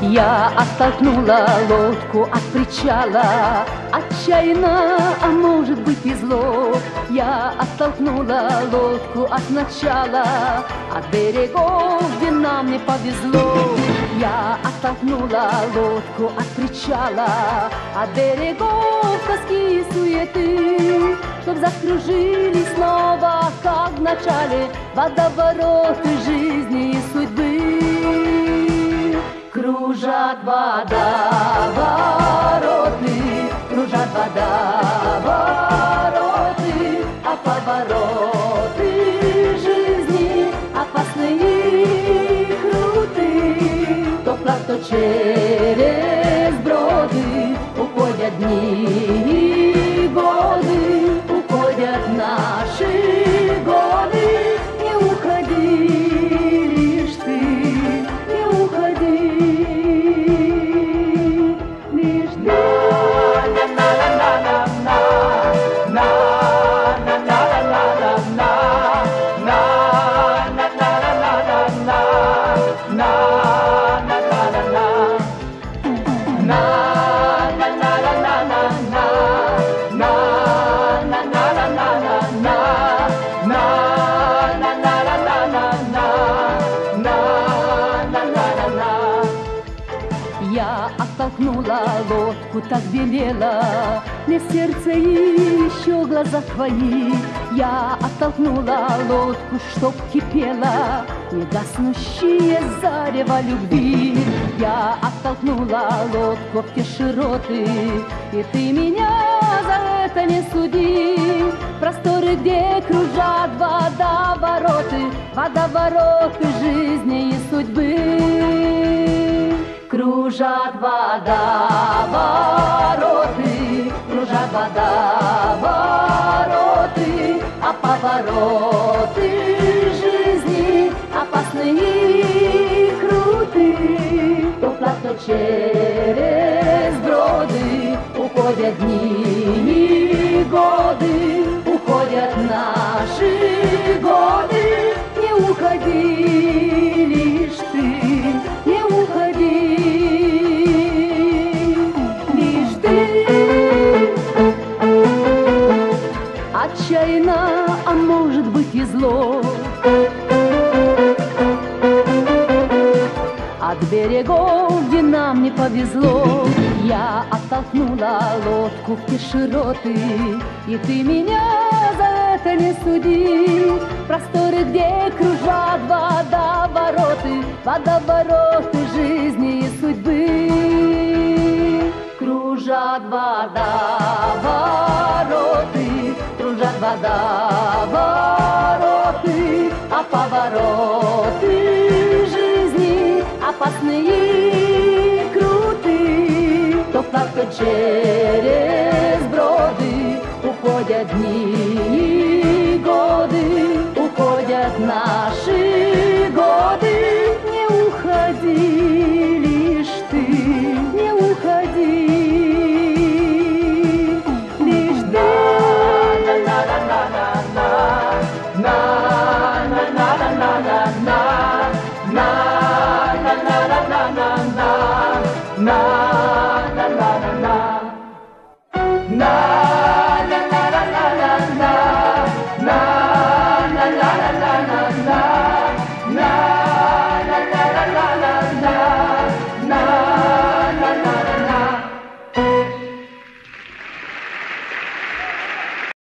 Я оттолкнула лодку от причала, отчаянно, а может быть и зло. Я оттолкнула лодку от начала, от берегов, где нам не повезло. Я оттолкнула лодку от причала, от берегов тоски и суеты, чтоб закружились снова, как в начале, водовороты жизни и судьбы. Кружат водовороты, кружат водовороты, а повороты жизни опасные и круты. То вплавь, то через броды уходят дни и годы, уходят наши годы. Не уходи лишь ты, не уходи. Я оттолкнула лодку, так велела мне сердце и еще глаза твои. Я оттолкнула лодку, чтоб кипела негаснущее зарево любви. Я оттолкнула лодку в те широты, и ты меня за это не суди. Просторы, где кружат водовороты, водовороты жизни и судьбы. Кружат водовороты, кружат водовороты, а повороты жизни опасные и круты. То вплавь, то через броды уходят дни и годы, уходят наши годы. Не уходи лишь ты, не уходи. Отчаянно, а может быть и зло, от берегов, где нам не повезло. Я оттолкнула лодку в те широты, и ты меня за это не суди. Просторы, где кружат водовороты, водовороты жизни и судьбы. Кружат водовороты, кружат водовороты, а повороты жизни опасные и круты. То вплавь, то через броды уходят дни и годы, уходят наши годы. Не уходи лишь ты, не уходи. Na